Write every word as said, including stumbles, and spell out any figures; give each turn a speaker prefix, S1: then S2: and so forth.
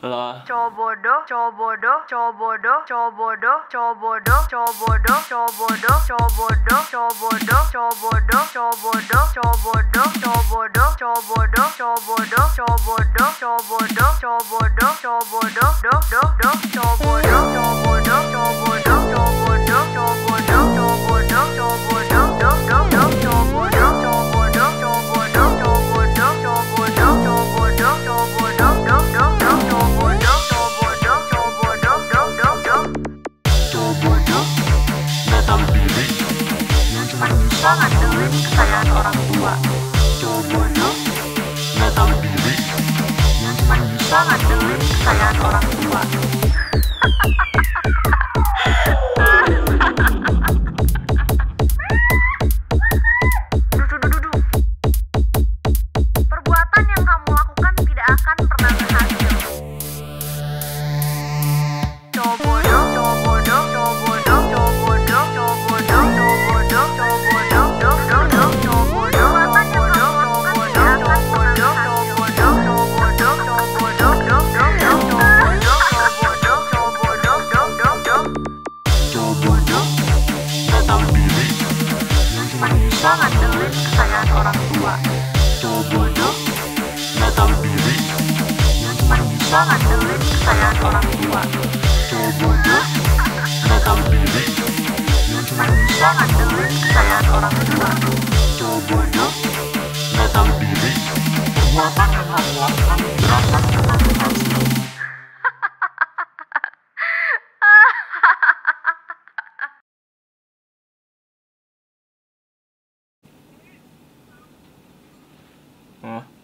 S1: Lah.
S2: Cowok bodoh, cowok bodoh, cowok bodoh, cowok bodoh, cowok bodoh, cowok bodoh, cowok bodoh, cowok bodoh, cowok bodoh, cowok bodoh, cowok bodoh, cowok bodoh, cowok bodoh, cowok bodoh, cowok bodoh, cowok bodoh, cowok bodoh, cowok bodoh, cowok bodoh, doh doh doh, cowok bodoh, cowok bodoh, cowok bodoh, cowok bodoh, cowok bodoh, cowok bodoh, cowok bodoh, doh doh doh, cowok bodoh, cowok bodoh, cowok bodoh, cowok bodoh, cowok bodoh, cowok bodoh, cowok bodoh, doh doh doh, cowok bodoh, cowok bodoh, cowok bodoh, doh doh doh.
S3: Cowok bodoh, nggak tahu diri, yang cuma bisa ngandelin kekayaan orang tua. Cowok bodoh, nggak tahu diri, yang cuma bisa ngandelin kekayaan orang tua.
S2: Perbuatan yang kamu lakukan tidak akan pernah berhasil. Cowok bodoh, cowok bodoh, cowok bodoh, cowok bodoh, cowok bodoh, cowok bodoh, cowok bodoh, doh doh doh, cowok bodoh, cowok bodoh, cowok bodoh, cowok bodoh, cowok bodoh, cowok bodoh, cowok bodoh, doh doh doh, cowok bodoh, cowok bodoh, cowok bodoh, doh doh doh.
S3: Cowok bodoh, nggak tahu diri, yang cuma bisa ngandelin kekayaan orang tua. Cowok bodoh, nggak tahu diri, yang cuma bisa ngandelin kekayaan orang tua. Cowok bodoh, nggak tahu diri, yang cuma bisa ngandelin kekayaan orang tua. Cowok bodoh, nggak tahu diri, perbuatan yang kamu lakukan tidak akan pernah berhasil.
S1: Hah?